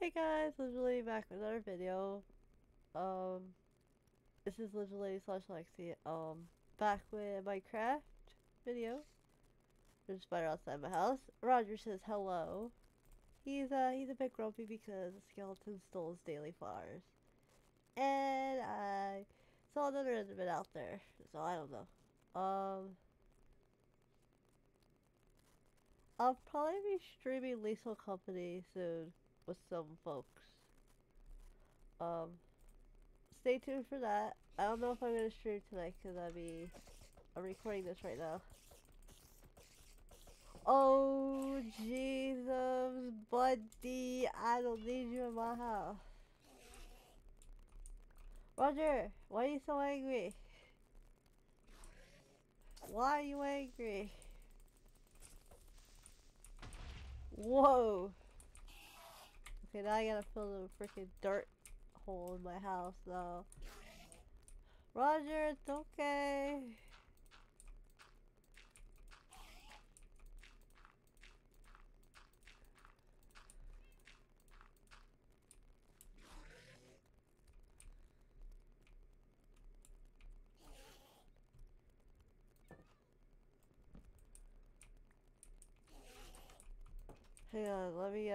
Hey guys, Literally back with another video. This is Literally slash Lexi. Back with Minecraft video. There's a spider outside my house. Roger says hello. He's a bit grumpy because the skeleton stole his daily flowers. And I saw another Enderman out there, so I don't know. I'll probably be streaming Lethal Company soon with some folks. Um, Stay tuned for that. I don't know if I'm gonna stream tonight because I'm recording this right now. Oh Jesus, buddy, I don't need you in my house. Roger, why are you so angry? Why are you angry? Whoa. Okay, now I gotta fill the freaking dirt hole in my house though. Roger, it's okay. Hang on, let me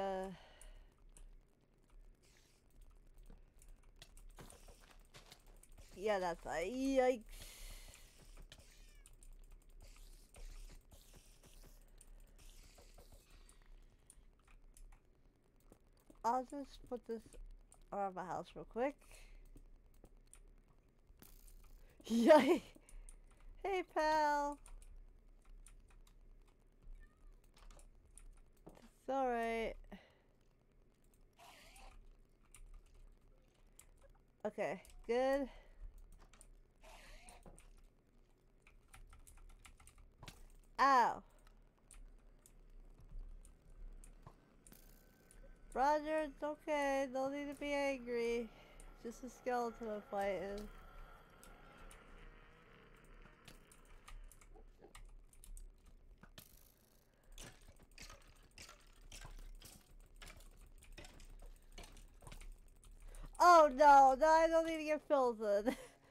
yeah, that's yikes. I'll just put this around my house real quick. Yay! Hey, pal. It's alright. Okay, good. Ow. Roger, it's okay. Don't need to be angry. Just a skeleton I'm fighting. Oh no, no, I don't need to get filtered.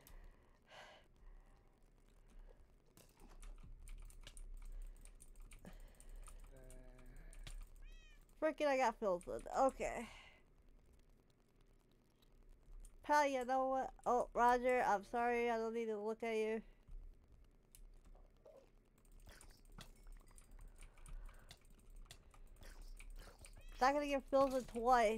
Frickin' I got filtered. Okay. Pal, you know what? Oh, Roger, I'm sorry. I don't need to look at you. Not gonna get filtered twice.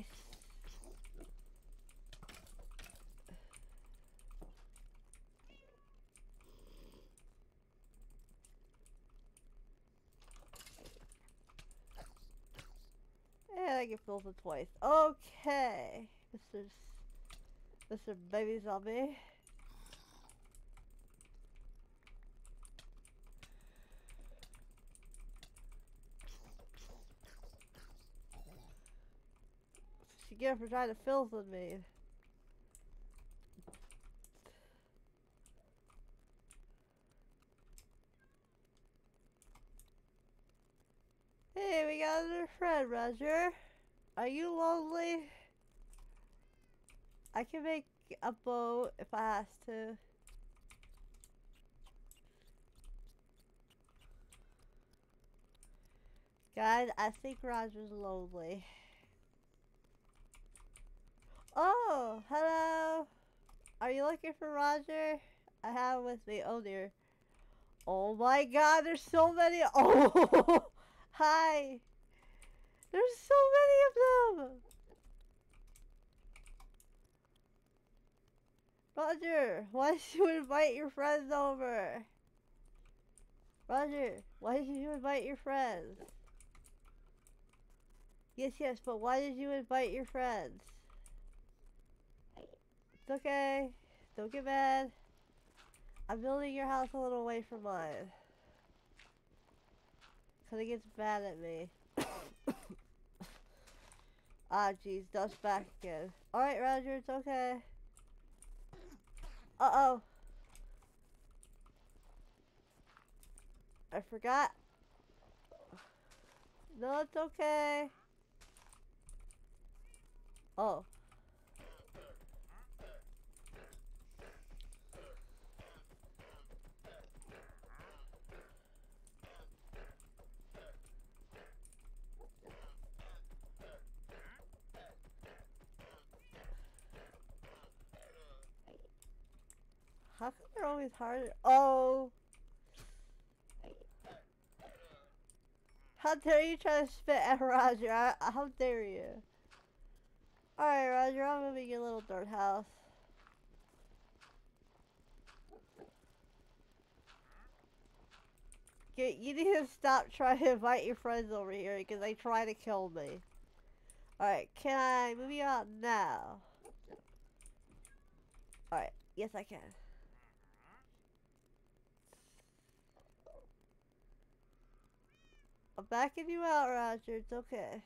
And I get filtered twice. Okay. Mr. Baby Zombie. She get for trying to filter me. Hey, we got another friend, Roger. Are you lonely? I can make a boat if I have to. Guys, I think Roger's lonely. Oh, hello. Are you looking for Roger? I have him with me. Oh dear. Oh my god, there's so many. Oh, hi. There's so many of them. Roger, why did you invite your friends over? Roger, why did you invite your friends? Yes, yes, but why did you invite your friends? It's okay. Don't get mad. I'm building your house a little away from mine. Cause it gets mad at me. Ah, jeez, dust back again. Alright, Roger, it's okay. Uh-oh. I forgot. No, it's okay. Oh. How come they're always harder? Oh. How dare you try to spit at Roger? How dare you? Alright, Roger, I'm moving your little dirt house. You need to stop trying to invite your friends over here because they try to kill me. Alright, can I move you out now? Alright, yes I can. I'm backing you out, Roger. It's okay.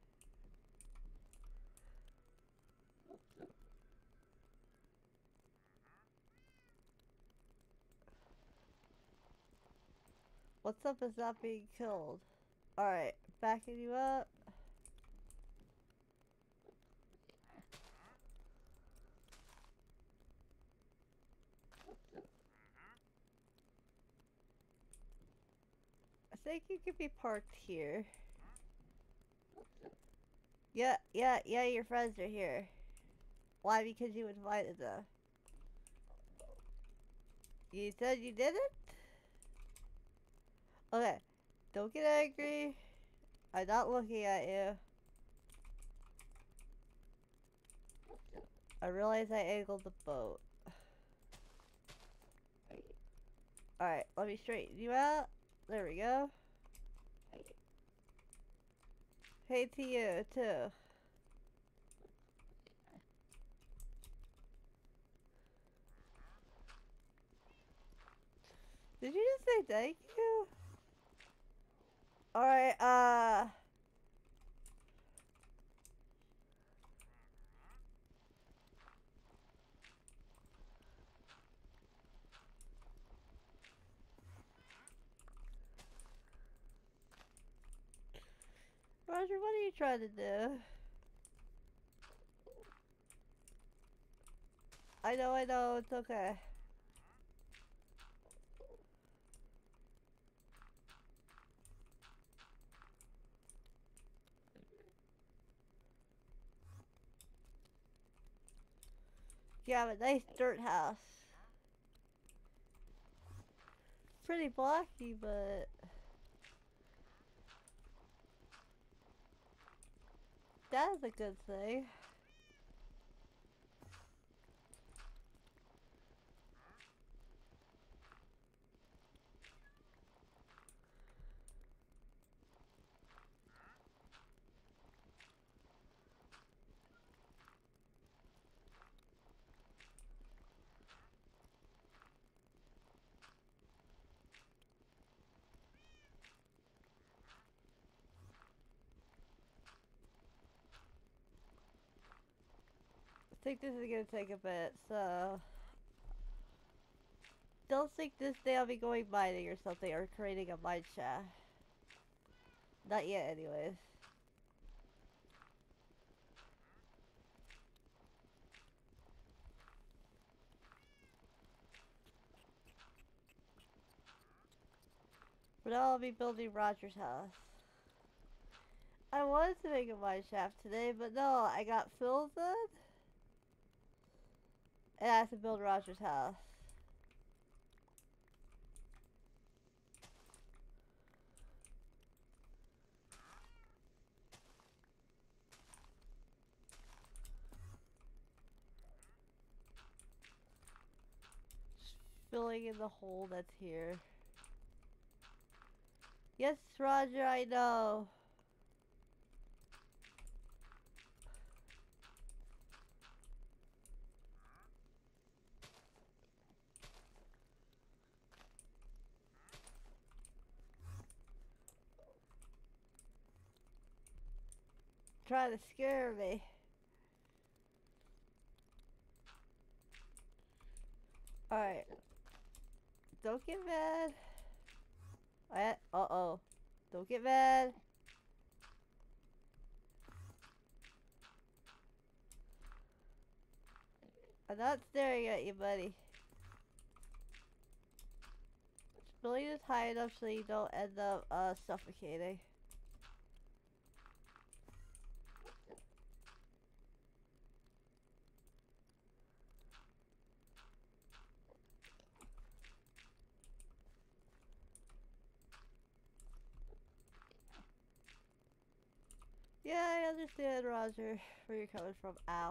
What's up is not being killed. Alright, backing you up. I think you could be parked here. Yeah, your friends are here. Why? Because you invited them. You said you didn't? Okay, don't get angry. I'm not looking at you. I realize I angled the boat. Alright, let me straighten you out. There we go. Hey to you, too. Did you just say thank you? Alright, Roger, what are you trying to do? I know, it's okay. You have a nice dirt house. Pretty blocky, but that is a good thing. I think this is gonna take a bit, so don't think this day I'll be going mining or something or creating a mine shaft. Not yet, anyways. But now I'll be building Roger's house. I wanted to make a mine shaft today, but no, I got filled in. And I have to build Roger's house. Just filling in the hole that's here. Yes, Roger, I know. Trying to scare me. Alright. Don't get mad. Uh-oh. Don't get mad. I'm not staring at you, buddy. Just building this high enough so you don't end up suffocating. Yeah, I understand, Roger, where you're coming from. Ow.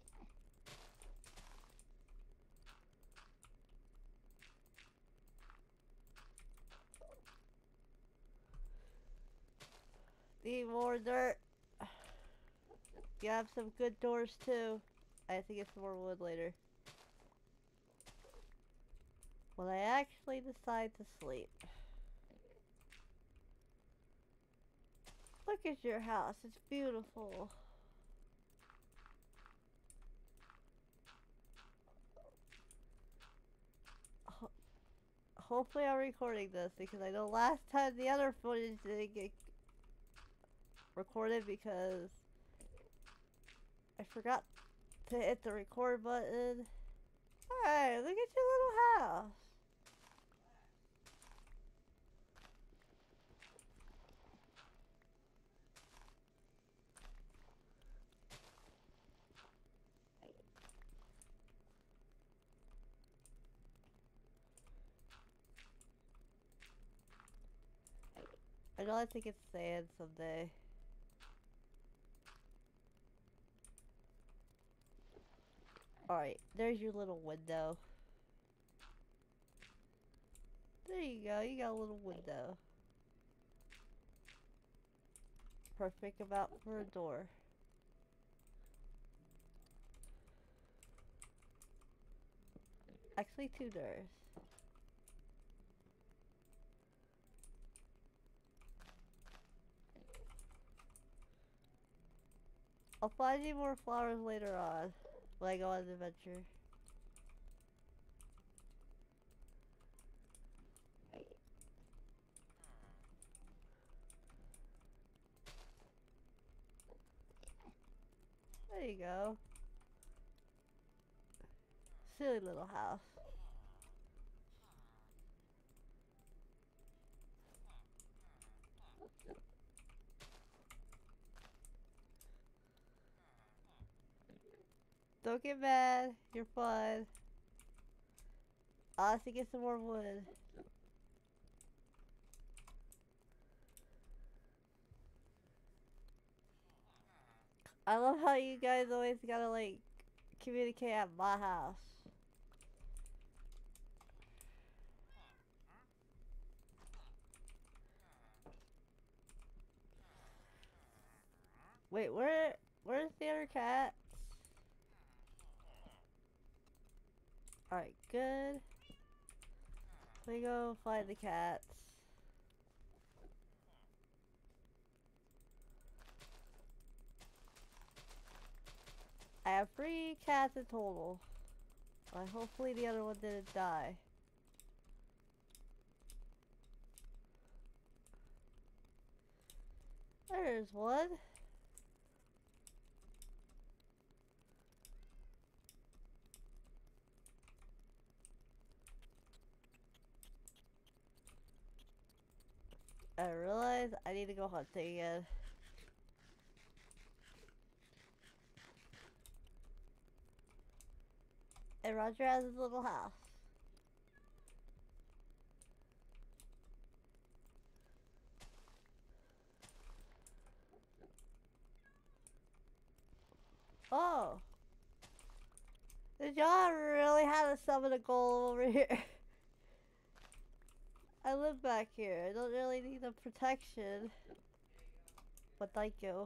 Need more dirt. You have some good doors too. I have to get some more wood later. When I actually decide to sleep. Look at your house. It's beautiful. Hopefully I'm recording this because I know last time the other footage didn't get recorded because I forgot to hit the record button. Alright, look at your little house. I know I think it's sand someday. Alright, there's your little window. There you go, you got a little window. Perfect amount for a door. Actually, 2 doors. I'll find you more flowers later on when I go on an adventure. There you go. Silly little house. Don't get mad. You're fine. I'll have to get some more wood. I love how you guys always gotta like communicate at my house. Wait, where's the other cats? Alright, good. Let me go find the cats. I have 3 cats in total. Hopefully the other one didn't die. There's one. I realize I need to go hunting again. And Roger has his little house. Oh. Did y'all really have to summon a golem over here? I live back here. I don't really need the protection. But thank you.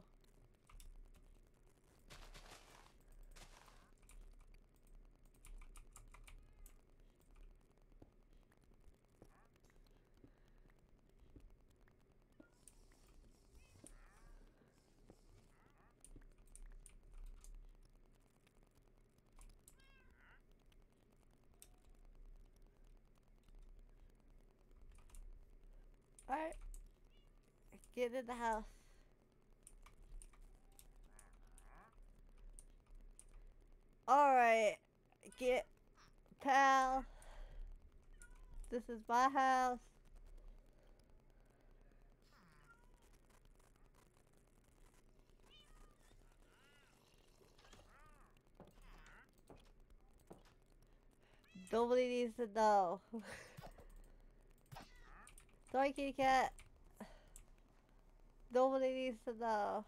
Alright. Get in the house. Alright. Get, pal. This is my house. Nobody needs to know. Sorry, kitty cat. Nobody needs to know.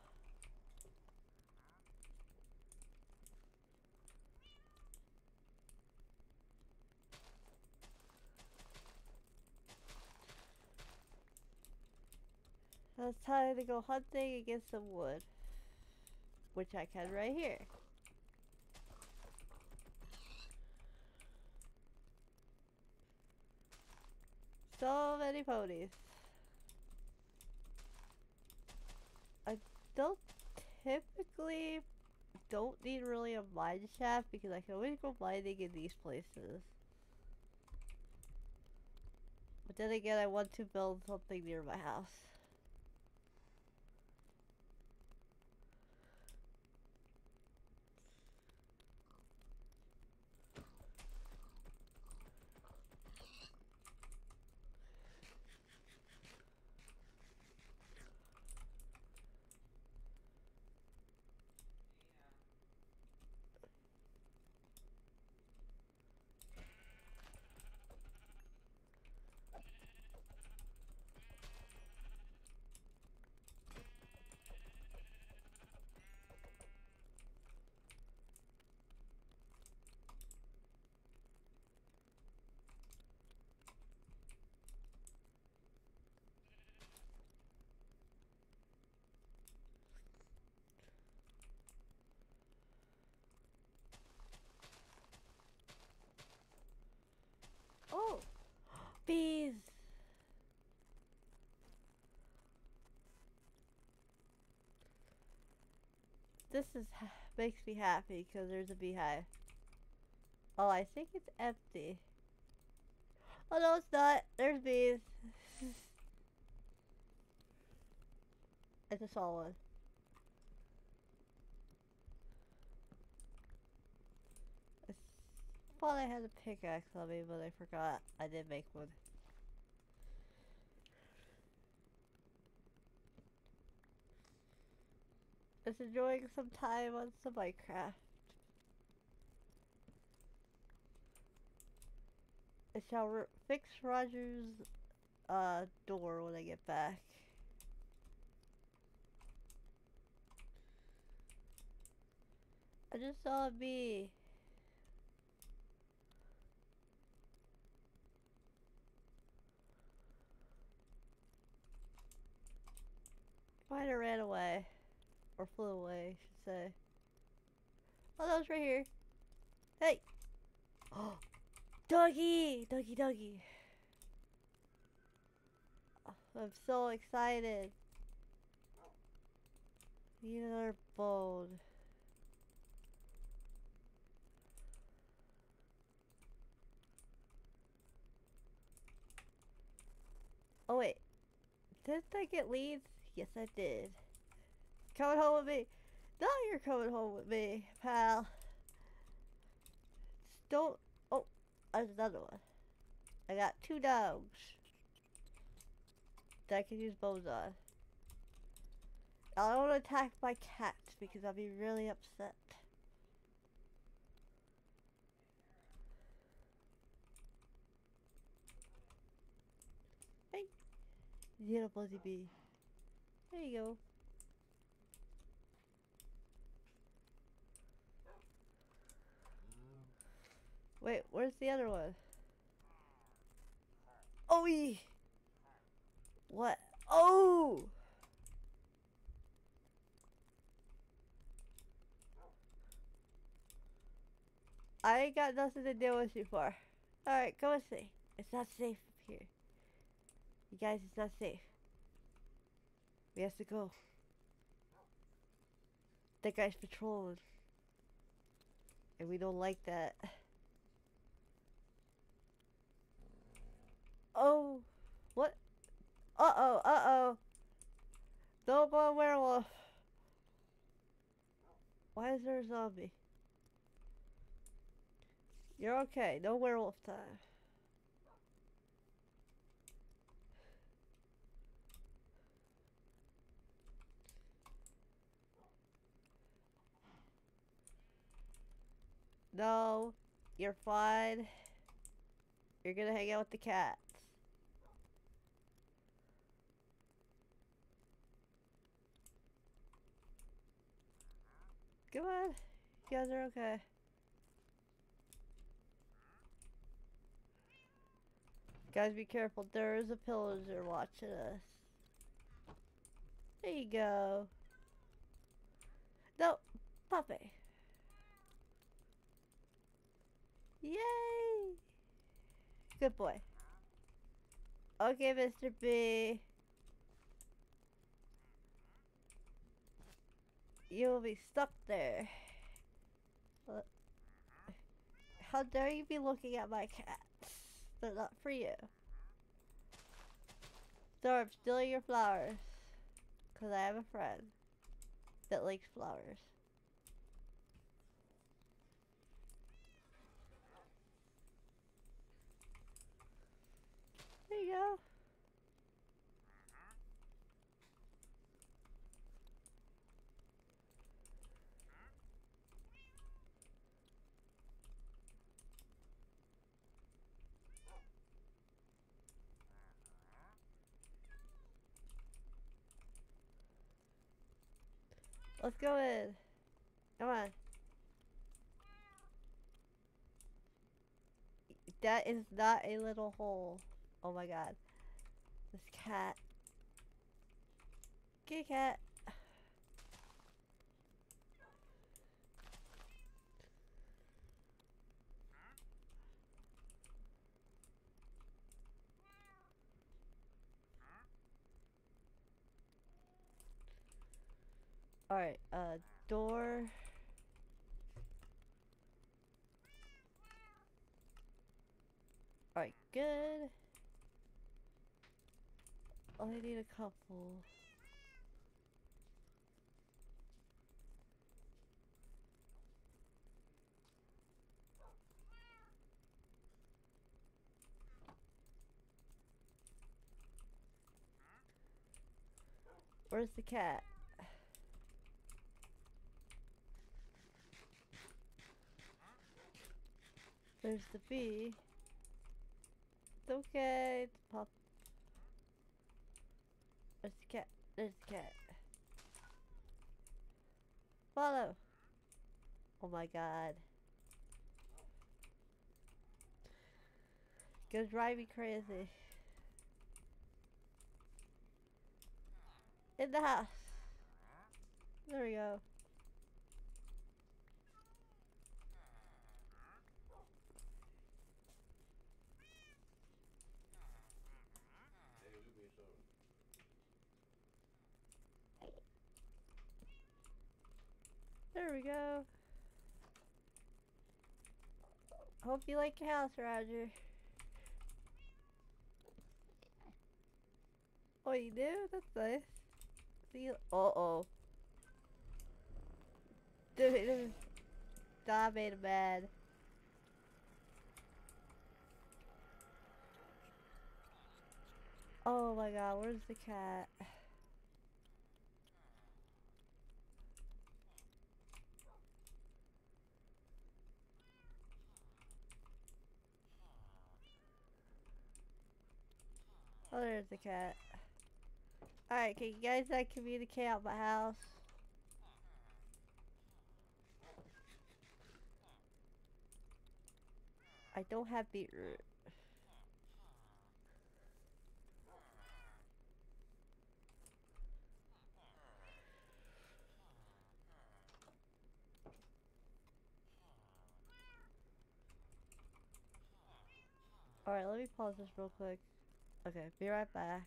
Now it's time to go hunting and get some wood. Which I can right here. So many ponies. I don't typically don't need really a mine shaft because I can always go mining in these places. But then again, I want to build something near my house. Oh! Bees! This is makes me happy because there's a beehive. Oh, I think it's empty. Oh no, it's not. There's bees. I just saw one. I thought I had a pickaxe on me, but I forgot. I did make one. Just enjoying some time on some Minecraft. I shall fix Roger's door when I get back. I just saw a bee. Might have ran away. Or flew away, I should say. Oh, that was right here. Hey! Oh, doggy! Doggy, doggy. I'm so excited. Need another bone. Oh wait. Didn't I get leads? Yes, I did. Coming home with me. Now you're coming home with me, pal. Just don't. Oh, there's another one. I got 2 dogs that I can use bows on. I don't want to attack my cats because I'll be really upset. Hey, little buzzy bee. There you go. Wait, where's the other one? Oh, what? Oh! I ain't got nothing to deal with you for. Alright, come and see. It's not safe up here. You guys, it's not safe. We have to go. That guy's patrolling. And we don't like that. Oh! What? Uh-oh, uh-oh. Don't go werewolf. Why is there a zombie? You're okay. No werewolf time. No, you're fine. You're gonna hang out with the cats. Come on. You guys are okay. Guys, be careful. There is a pillager watching us. There you go. No, puppy. Yay! Good boy. Okay, Mr. B. You will be stuck there. Uh, How dare you be looking at my cats? They're not for you. So I'm stealing your flowers. Because I have a friend that likes flowers. There you go. Let's go in. Come on. That is not a little hole. Oh my god. This cat. Kitty cat. Alright, door. Alright, good. Only need a couple. Where's the cat? There's the bee. It's okay. It's pop. There's the cat. There's the cat. Follow. Oh my god. Gonna drive me crazy. In the house. There we go. There we go. Hope you like your house, Roger. Oh, you do? That's nice. See you. Uh-oh. Dude, that made him mad. Oh my god, where's the cat? Oh, there's the cat. Alright, can you guys communicate out my house? I don't have beetroot. Alright, let me pause this real quick. Okay, be right back.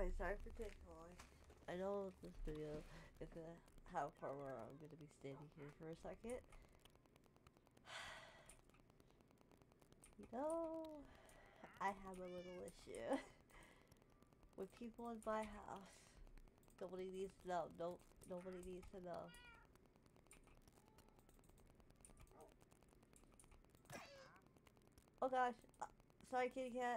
Alright, sorry for taking long. I know this video is gonna have a part where I'm gonna be standing here for a second. You know, I have a little issue with people in my house. Nobody needs to know. Nobody needs to know. Oh gosh, sorry kitty cat.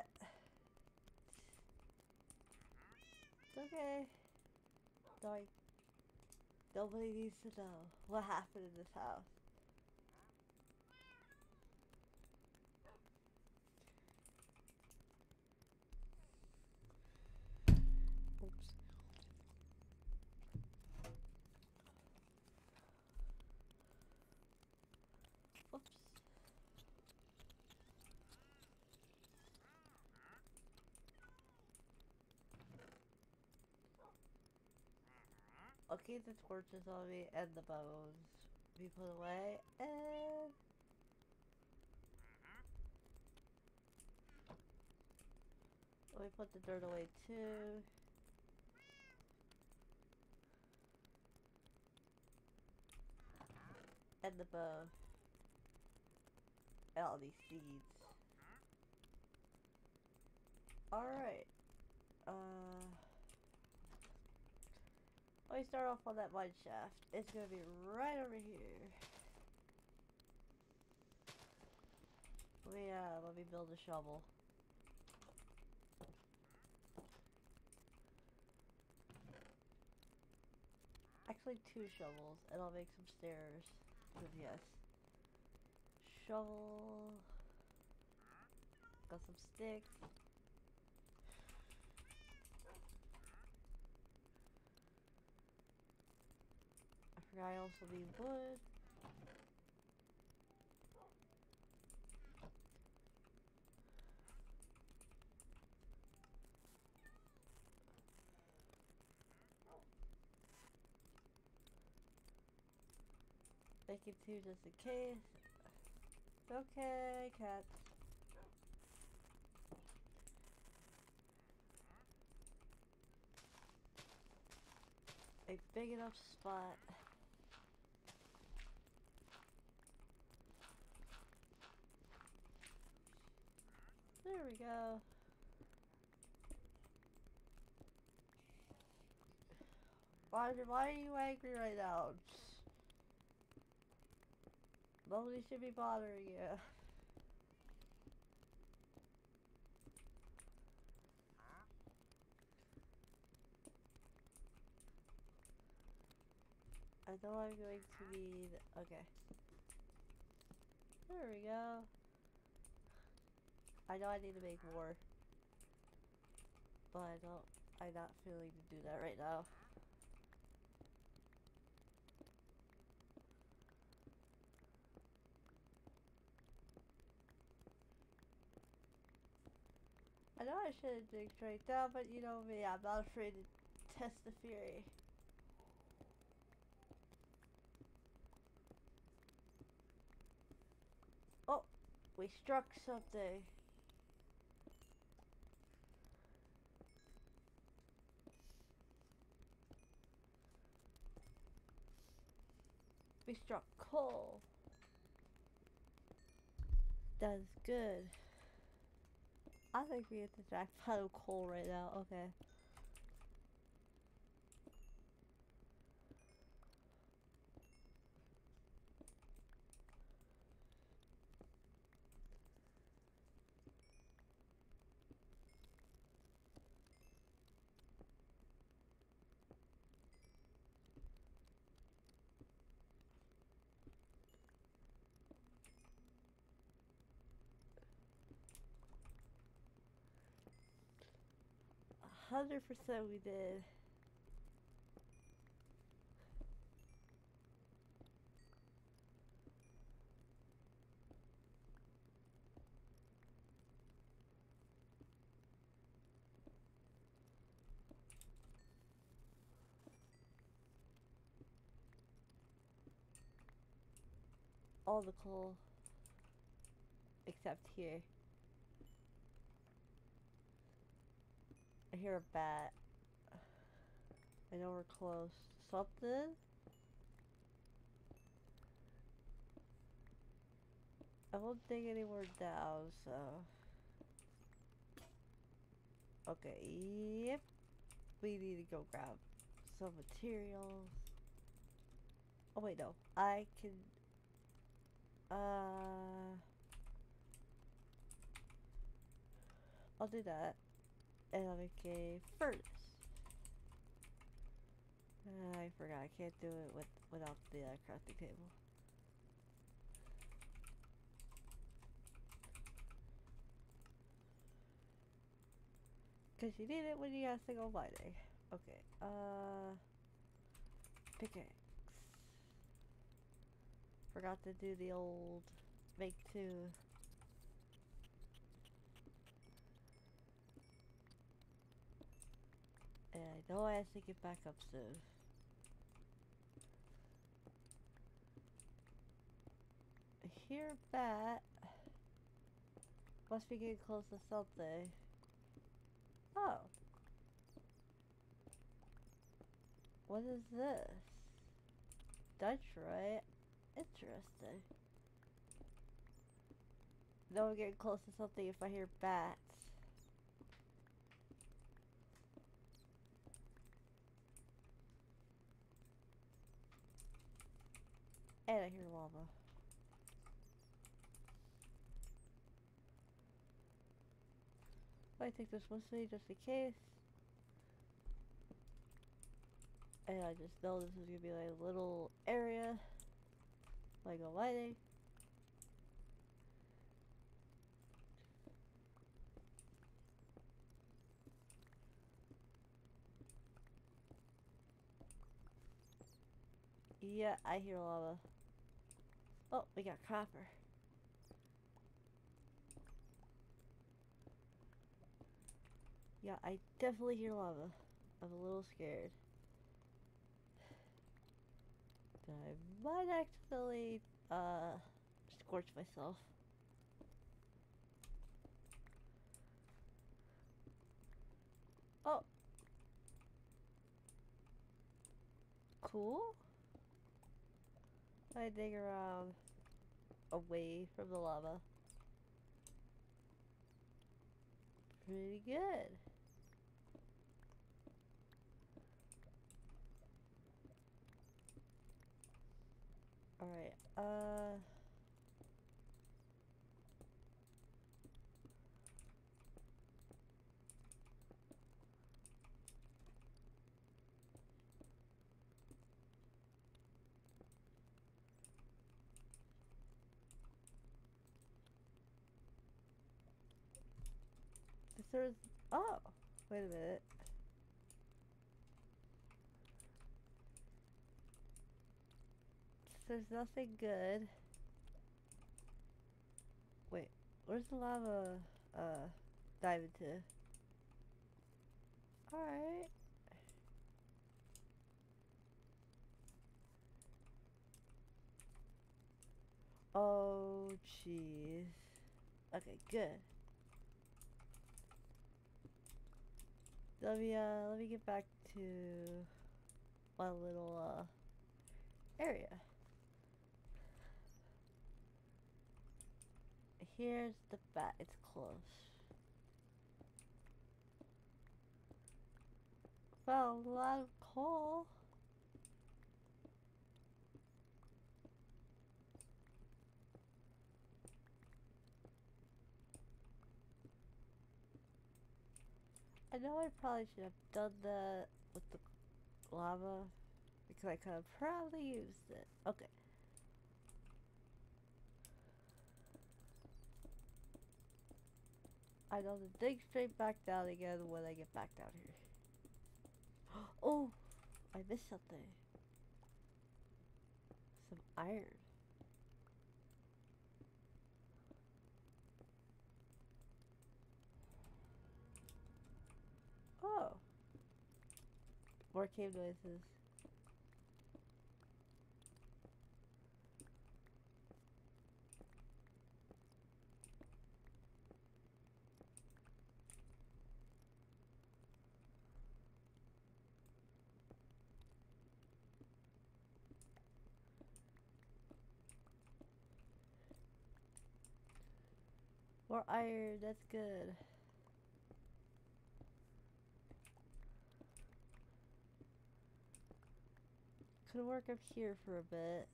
It's okay. Sorry. Nobody needs to know what happened in this house. Oops. Oops. I'll keep the torches on me and the bones be put away, and let me put the dirt away too. And the bow. And all these seeds. Alright. Let me start off on that mine shaft. It's gonna be right over here. Let me build a shovel. Actually, 2 shovels, and I'll make some stairs. Because yes. Shovel. Got some sticks. I forgot I also need wood. Make it 2 just in case. Okay, cat. A big enough spot. There we go. Roger, why are you angry right now? Nobody should be bothering you. I know I'm going to need... Okay. There we go. I know I need to make more. But I'm not feeling to do that right now. I know I should have digged straight down, but you know me, I'm not afraid to test the theory. Oh, we struck something. We struck coal. That's good. I think we hit the jackpot of coal right now. Okay. $100% we did. All the coal. Except here. I hear a bat. I know we're close. Something? I won't dig anywhere down, so... Okay, yep. We need to go grab some materials. Oh wait, no. I can... I'll do that. And I'll make a furnace. I forgot, I can't do it without the crafting table. Because you need it when you gotta go mining. Okay, pickaxe. Forgot to do the old make two. And I know I have to get back up soon. I hear bat. Must be getting close to something. Oh. What is this? Dutch, right? Interesting. Know I'm getting close to something if I hear bats. And I hear lava. I think this must be just in case. And I just know this is gonna be like a little area. Like a lighting. Yeah, I hear lava. Oh, we got copper. Yeah, I definitely hear lava. I'm a little scared. I might accidentally, scorch myself. Oh! Cool. I dig around away from the lava. Pretty good. Alright, there's, oh, wait a minute. There's nothing good. Wait, where's the lava, dive into? Alright. Oh, jeez. Okay, good. Let me get back to my little, area. Here's the bat. It's close. Found a lot of coal. I know I probably should have done that with the lava because I could have probably used it. Okay. I know to dig straight back down again when I get back down here. Oh, I missed something. Some iron. Oh. More cave noises. More iron, that's good. Could work up here for a bit.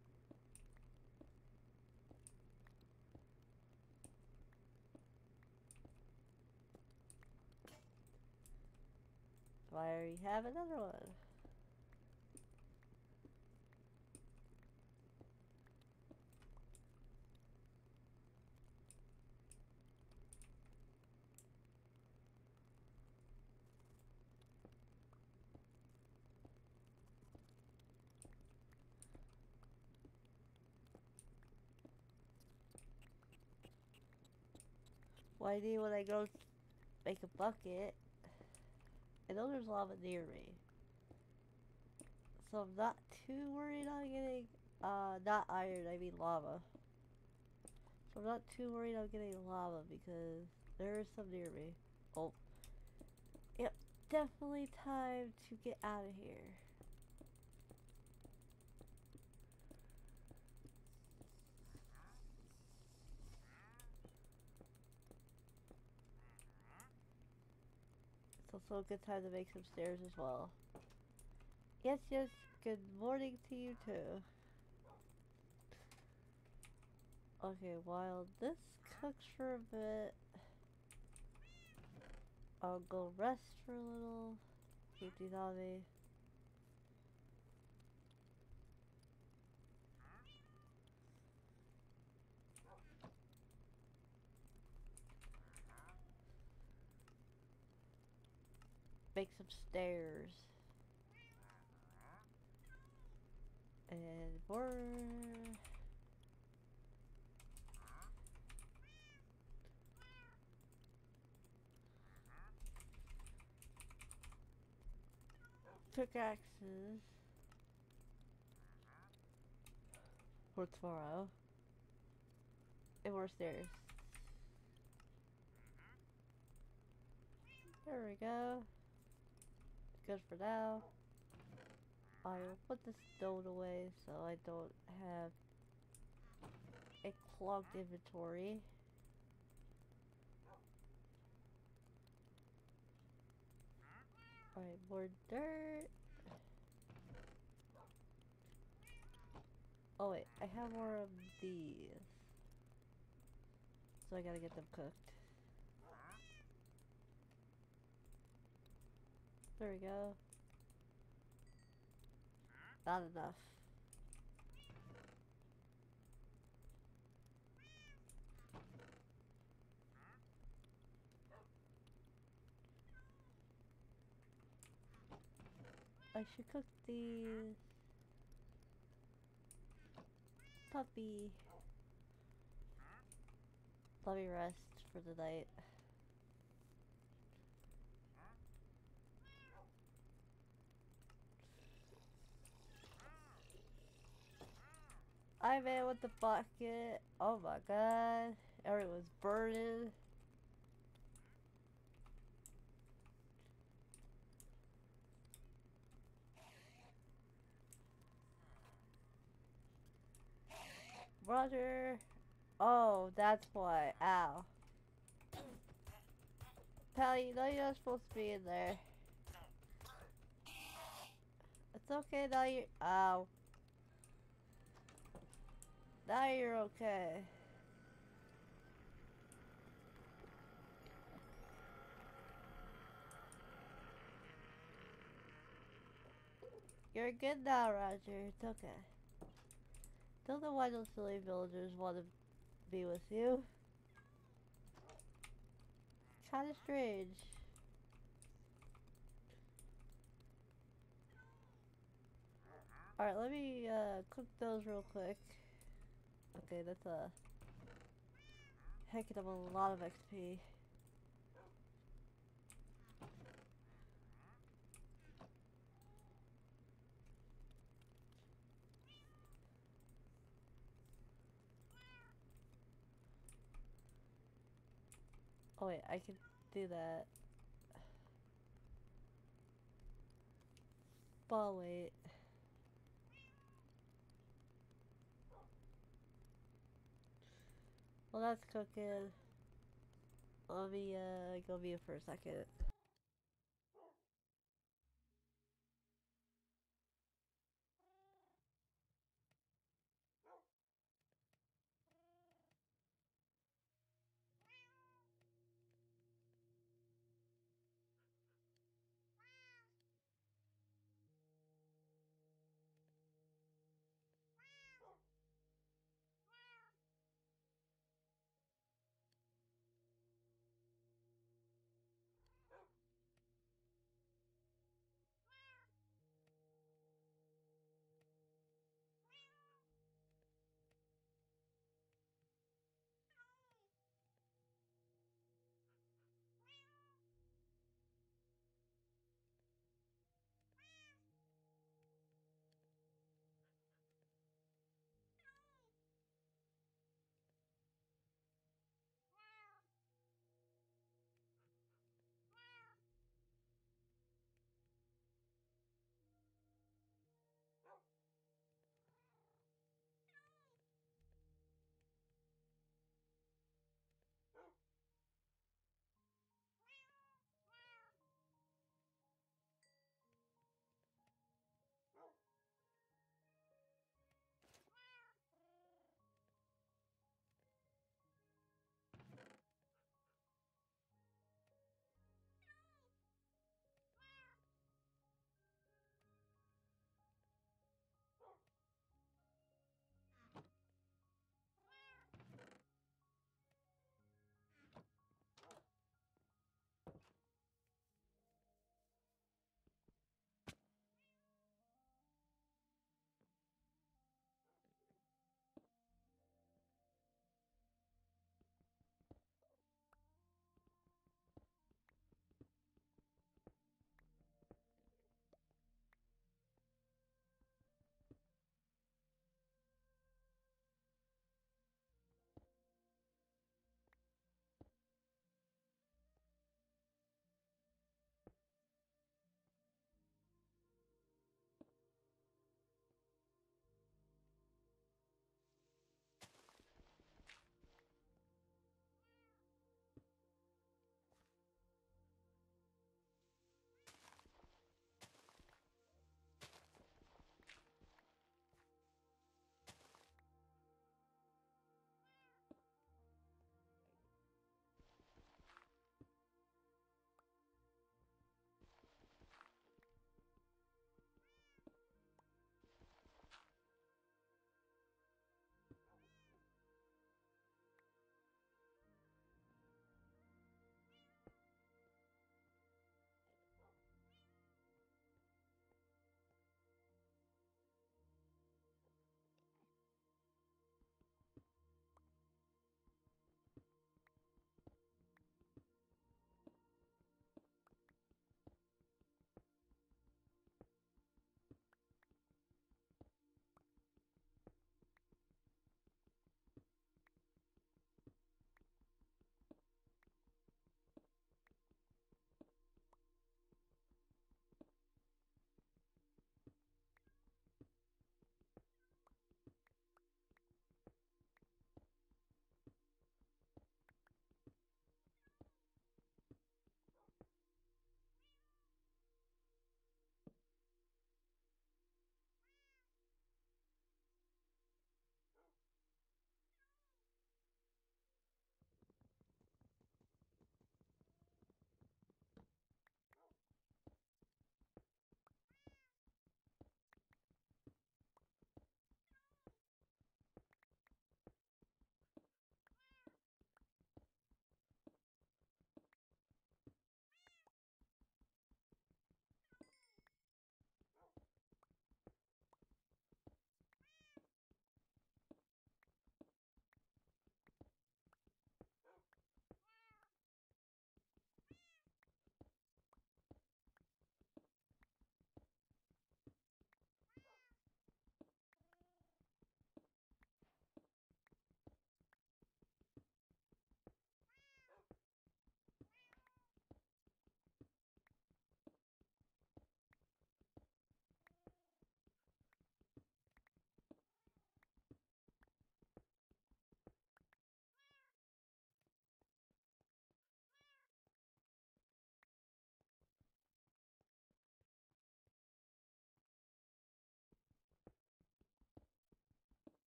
So I already have another one. Why do when I go make a bucket? I know there's lava near me. So I'm not too worried on getting, not iron, I mean lava. So I'm not too worried on getting lava because there is some near me. Oh. Yep, definitely time to get out of here. It's also a good time to make some stairs as well. Yes, yes, good morning to you too. Okay, while this cooks for a bit, I'll go rest for a little. Keep these on me. Make some stairs. And more. Pickaxes. For tomorrow. And more stairs. There we go. Good for now. I will put the stone away so I don't have a clogged inventory. Alright, more dirt. Oh wait, I have more of these. So I gotta get them cooked. There we go. Not enough. I should cook these. Puppy. Let me rest for the night. I man with the bucket. Oh my god. Everyone's burning. Roger. Oh, that's why. Ow. Pal, you know you're not supposed to be in there. It's okay, now you're. Ow. Now you're okay. You're good now, Roger. It's okay. Don't know why those silly villagers want to be with you. Kinda strange. Alright, let me cook those real quick. Okay, that's a heck of a lot of XP. Oh wait, I can do that. But wait. Well, that's cooking. Let me go mute for a second.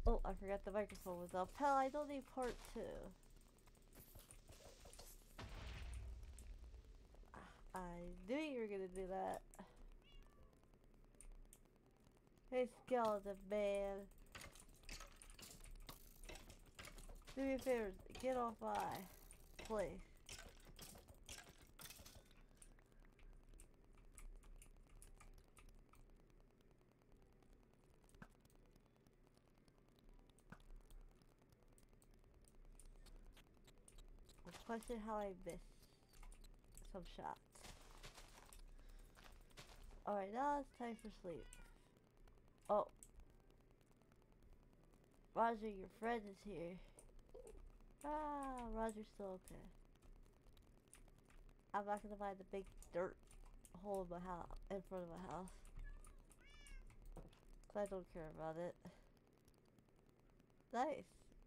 Oh, I forgot the microphone was up. Hell, I don't need part 2. I knew you were gonna do that. Hey, skeleton man. Do me a favor, get off my place. Question how I missed some shots. Alright, now it's time for sleep. Oh. Roger, your friend is here. Ah, Roger's still okay. I'm not gonna find the big dirt hole in my house, in front of my house. Cause I don't care about it. Nice.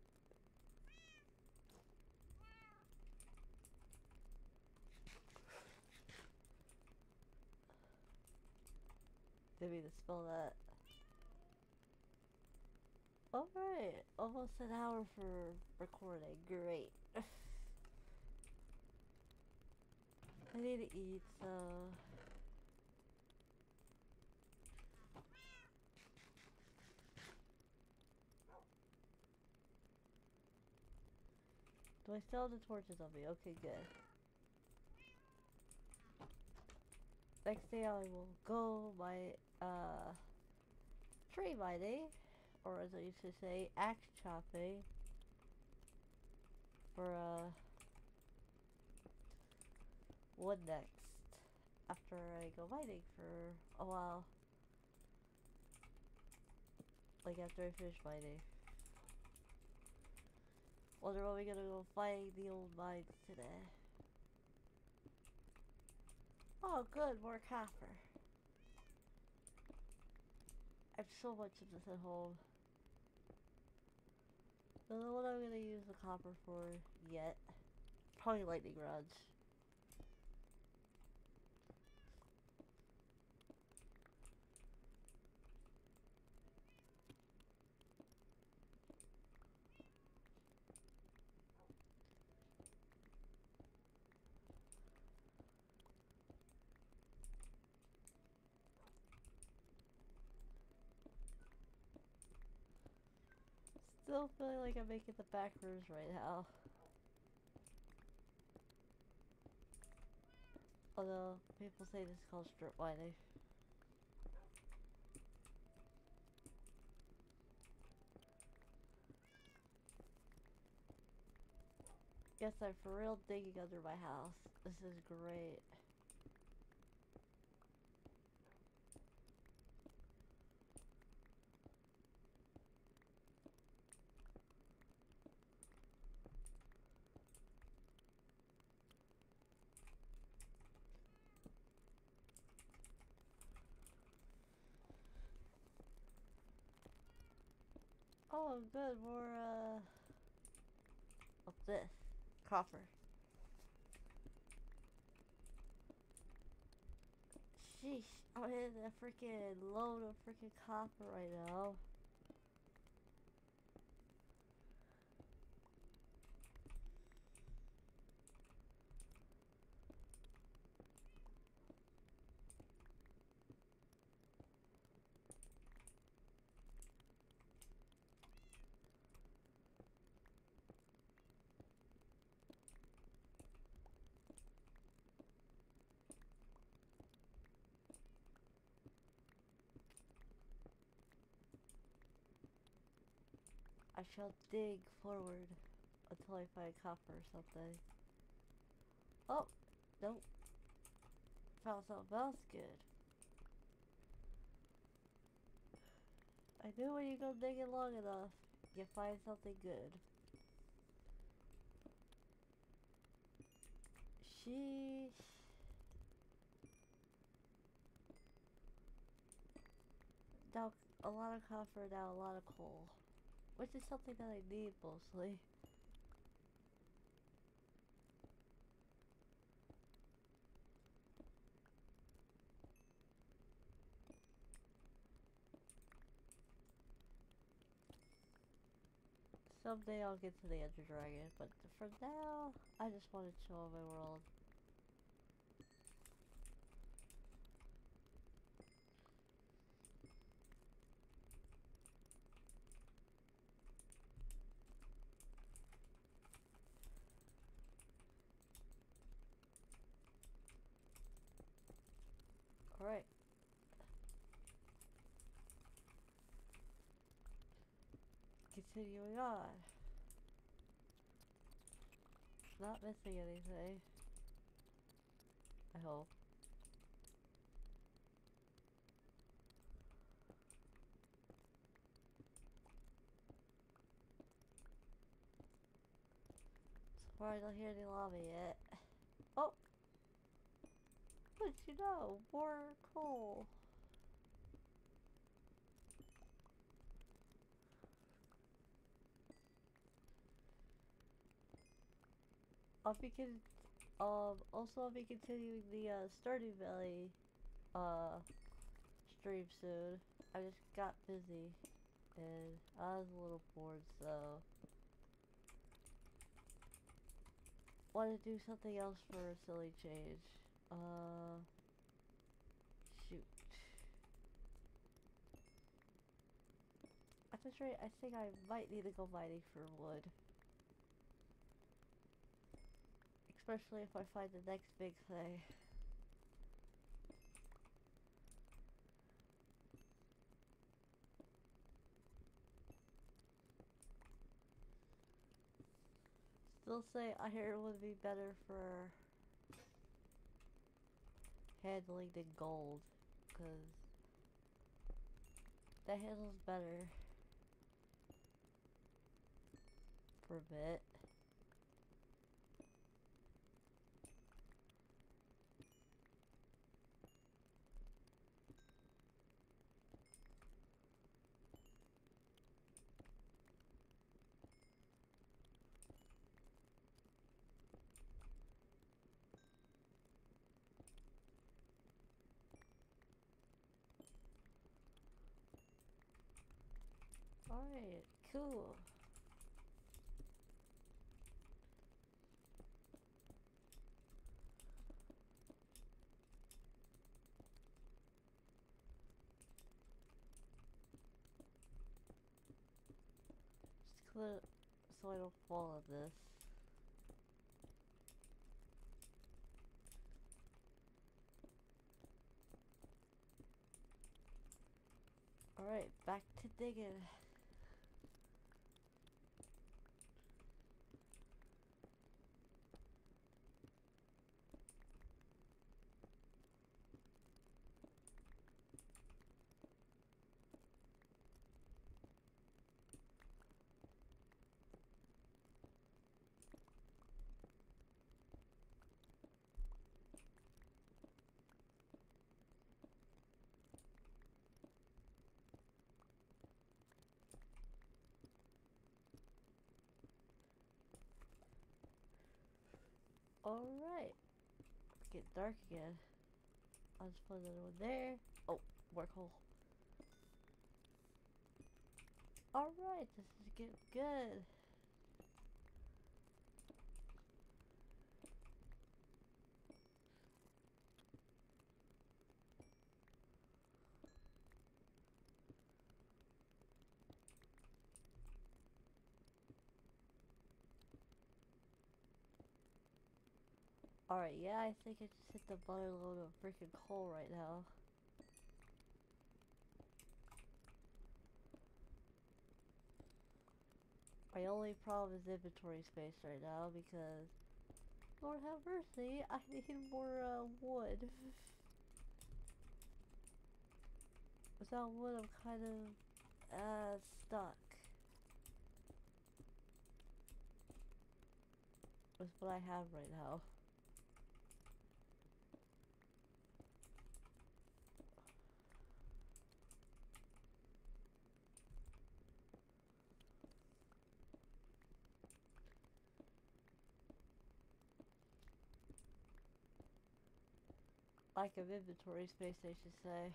Didn't mean to spell that. Alright, almost an hour for recording. Great. I need to eat, so... Do I still have the torches on me? Okay, good. Next day I will go my, tree mining, or as I used to say, axe chopping, for, wood next, after I go mining for a while. Like after I finish mining. Wonder when we gonna go find the old mines today. Oh good, more copper. I have so much of this at home. Don't know what I'm gonna use the copper for yet. Probably lightning rods. Still feeling like I'm making the back rows right now. Although, people say this is called strip mining. Guess I'm for real digging under my house. This is great. Oh good, more of this. Copper. Sheesh, I'm hitting a freaking load of freaking copper right now. I shall dig forward until I find copper or something. Oh, nope. Found something else good. I knew when you go digging long enough, you find something good. Sheesh. Now, a lot of copper, now a lot of coal. Which is something that I need mostly. Someday I'll get to the Ender Dragon, but for now, I just want to chill in my world. Alright. Continuing on. Not missing anything. I hope. So far I don't hear any lava yet. Oh! What you know? More coal. Also I'll be continuing the Stardew Valley stream soon. I just got busy and I was a little bored, so wanted to do something else for a silly change. Shoot. That's right, I think I might need to go mining for wood. Especially if I find the next big thing. Still say iron would be better for handling than gold, because that handles better for a bit. Alright, cool. Just clear so I don't fall on this. Alright, back to digging. Alright. It's getting dark again. I'll just put another one there. Oh, work hole. Alright, this is getting good. Alright, yeah, I think I just hit the butter load of freaking coal right now. My only problem is inventory space right now because, Lord have mercy, I need more wood. Without wood, I'm kind of stuck with what I have right now. Lack of inventory space, I should say.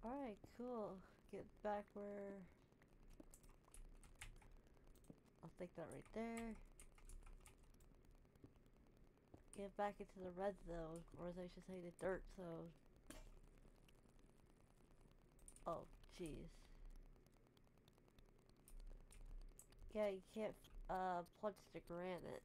Alright, cool. Get back where... I'll stick that right there. Get back into the red zone, or as I should say, the dirt zone. Oh, jeez. Yeah, you can't, punch the granite.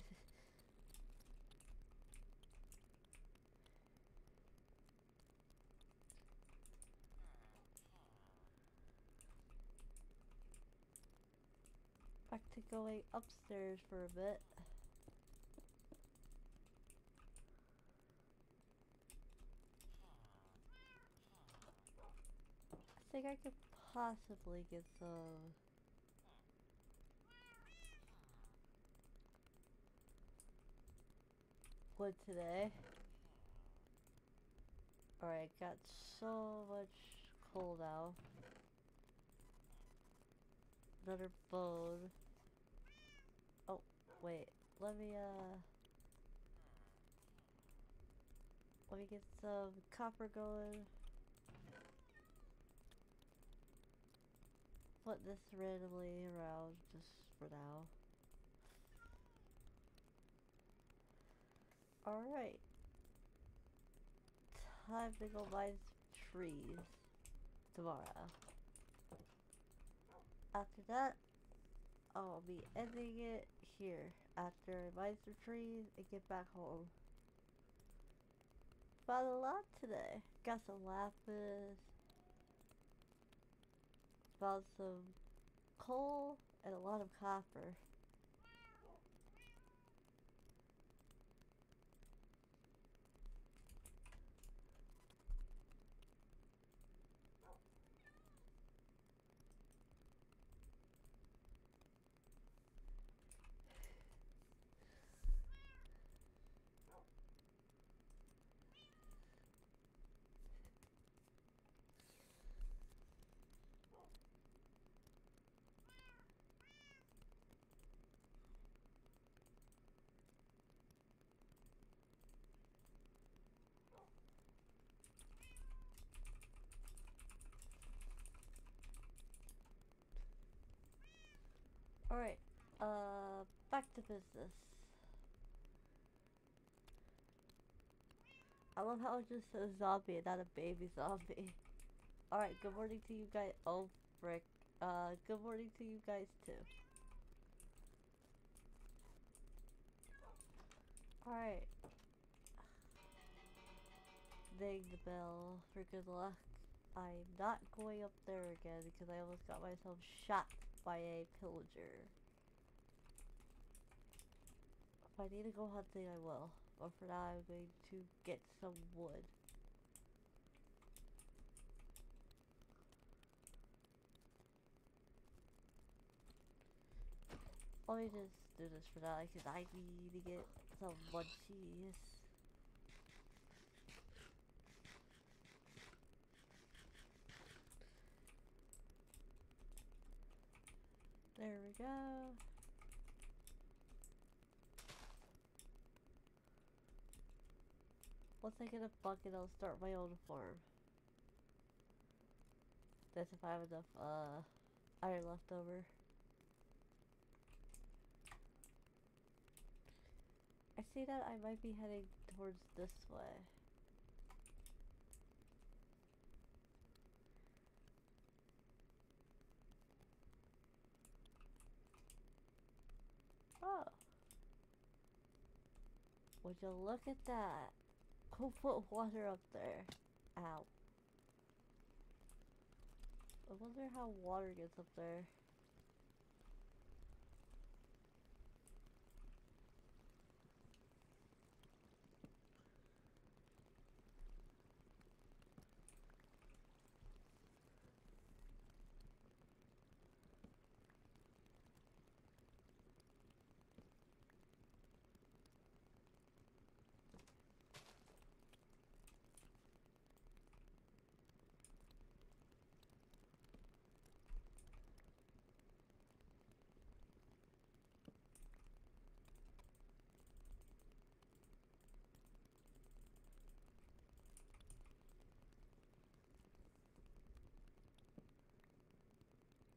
Back to going upstairs for a bit. I think I could possibly get some wood today. Alright, got so much coal now. Another bone. Oh, wait. Let me get some copper going. Put this randomly around just for now. Alright. Time to go buy some trees tomorrow. After that, I'll be ending it here after I buy some trees and get back home. Found a lot today. Got some lapis. Found some coal and a lot of copper. Alright, back to business. I love how it just says zombie and not a baby zombie. Alright, good morning to you guys. Oh, frick. Good morning to you guys too. Alright. Ding the bell for good luck. I'm not going up there again because I almost got myself shot by a pillager. If I need to go hunting, I will. But for now, I'm going to get some wood. Let me just do this for now because I need to get some munchies. There we go. Once I get a bucket, I'll start my own farm. That's if I have enough, iron left over. I see that I might be heading towards this way. Oh. Would you look at that? Go put water up there. Ow. I wonder how water gets up there.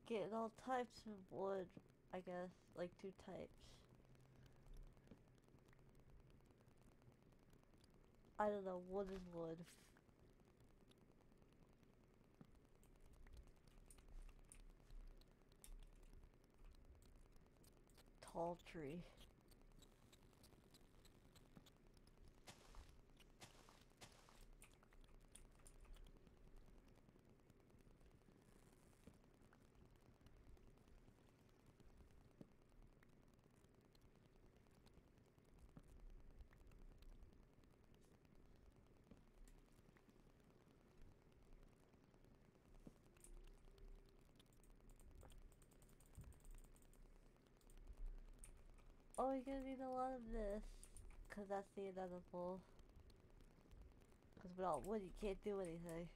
getting all types of wood, I guess, like 2 types. I don't know, wood is wood. Tall tree. Oh, you're gonna need a lot of this, cause that's the inedible. Cause without wood, you can't do anything.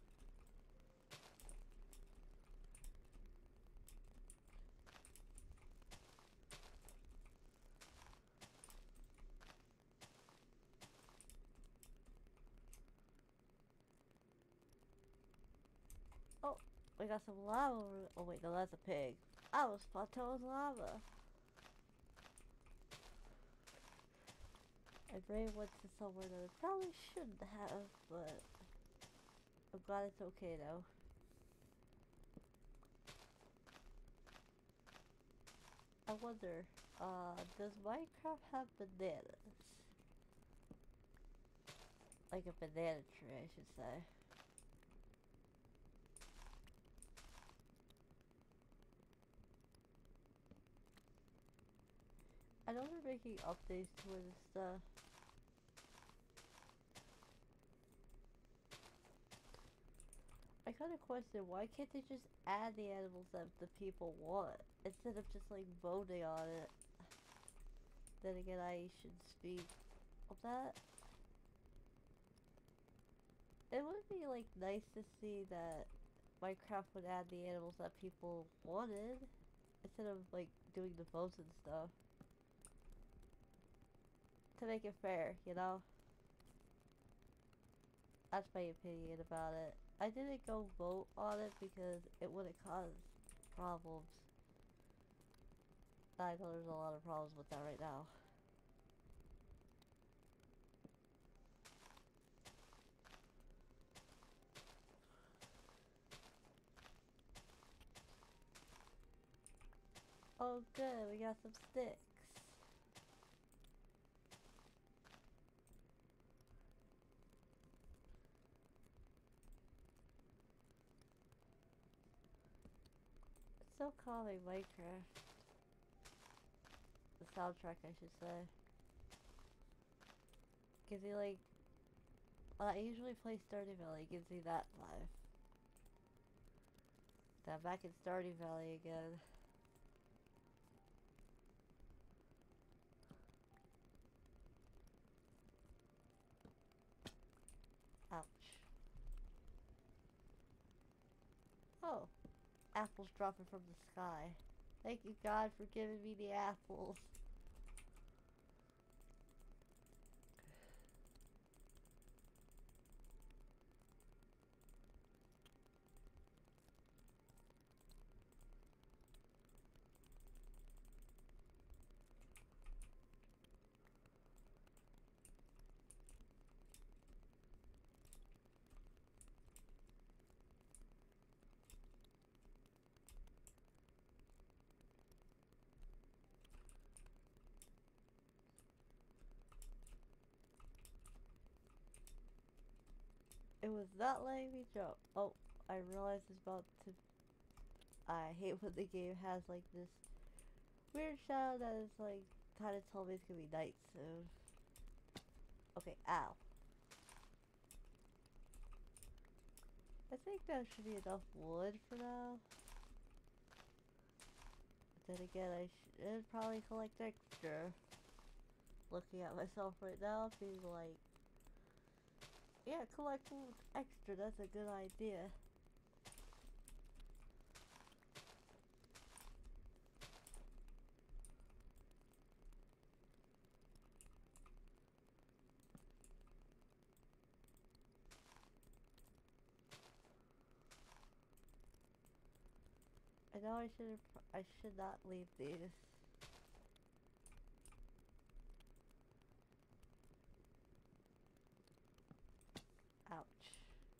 Oh, we got some lava. Oh wait, no, that's a pig. I was plateauing lava. I ran went to somewhere that I probably shouldn't have, but I'm glad it's okay though. I wonder, does Minecraft have bananas? Like a banana tree, I should say. I know they're making updates to it and stuff. I kind of question, why can't they just add the animals that the people want instead of just like voting on it? Then again, I should speak of that. It would be like nice to see that Minecraft would add the animals that people wanted instead of like doing the votes and stuff. To make it fair, you know? That's my opinion about it. I didn't go vote on it because it wouldn't cause problems. I know there's a lot of problems with that right now. Oh good, we got some sticks. It's so calming, Minecraft. The soundtrack, I should say. Gives you like, I usually play Stardew Valley, gives me that vibe. I'm back in Stardew Valley again. Ouch. Oh, apples dropping from the sky. Thank you, God, for giving me the apples. It was not letting me jump. Oh, I realized it's about to... I hate when the game has like this weird sound that is like kind of told me it's gonna be night soon. Okay, ow. I think that should be enough wood for now. But then again, I should probably collect extra. Looking at myself right now, being like, yeah, collect extra, that's a good idea. I know I should not leave these. Ouch.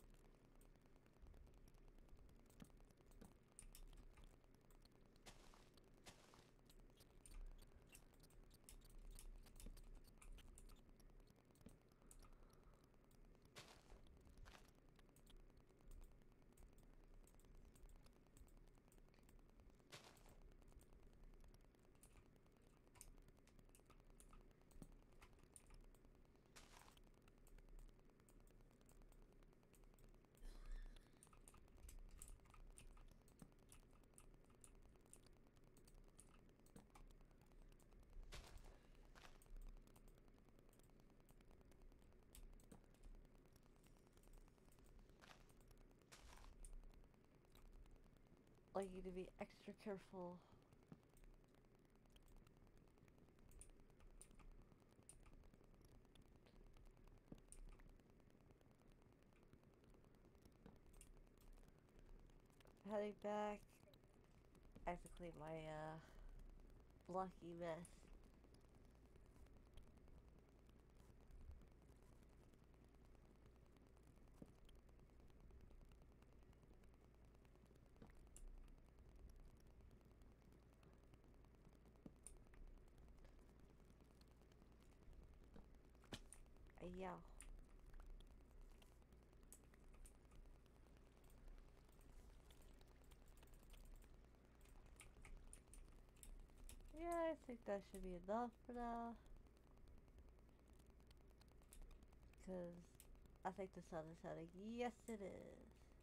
Like you to be extra careful. Heading back. I have to clean my blocky mess. Yeah. Yeah, I think that should be enough for now. Because I think the sun is setting. Yes, it is.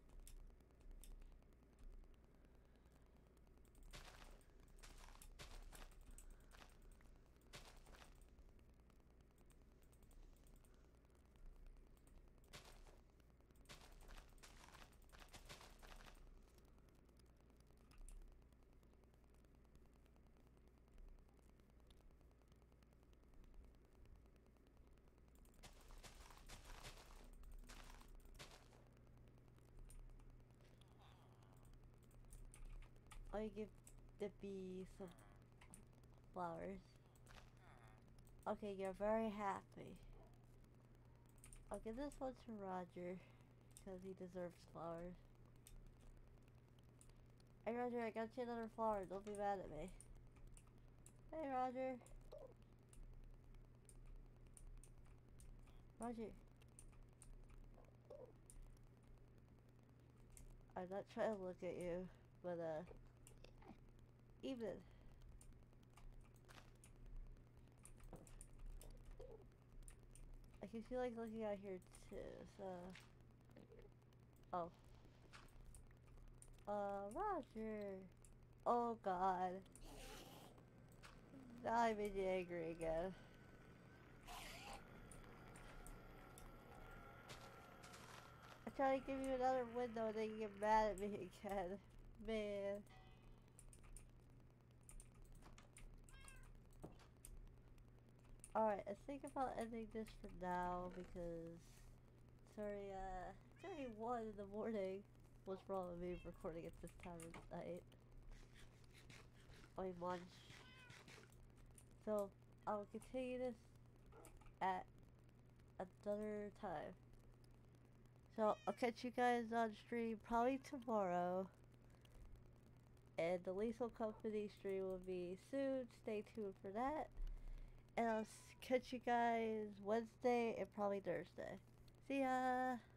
I give the bee some flowers. Okay, you're very happy. I'll give this one to Roger, because he deserves flowers. Hey Roger, I got you another flower, don't be mad at me. Hey Roger. Roger. I'm not trying to look at you, but even. I can feel like looking out here too, so. Oh. Roger. Oh god. Now I made you angry again. I try to give you another window and then you get mad at me again. Man. Alright, let's think about ending this for now because sorry, it's already 1 in the morning. What's wrong with me recording at this time of night? My lunch. So I'll continue this at another time. So I'll catch you guys on stream probably tomorrow. And the Lethal Company stream will be soon. Stay tuned for that. And I'll catch you guys Wednesday and probably Thursday. See ya!